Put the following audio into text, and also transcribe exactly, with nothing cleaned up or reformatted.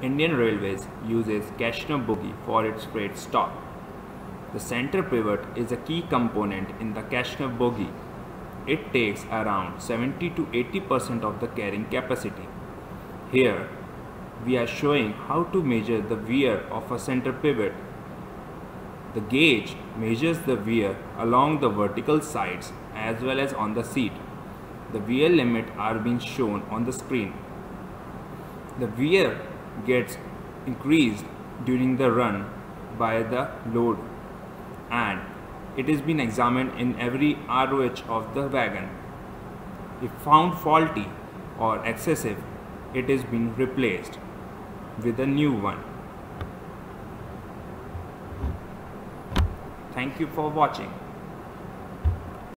Indian Railways uses Kashner bogie for its freight stock. The center pivot is a key component in the Kashner bogie. It takes around seventy to eighty percent of the carrying capacity. Here, we are showing how to measure the wear of a center pivot. The gauge measures the wear along the vertical sides as well as on the seat. The wear limit are being shown on the screen. The wear gets increased during the run by the load, and it is been examined in every R O H of the wagon. If found faulty or excessive, it is being replaced with a new one. Thank you for watching.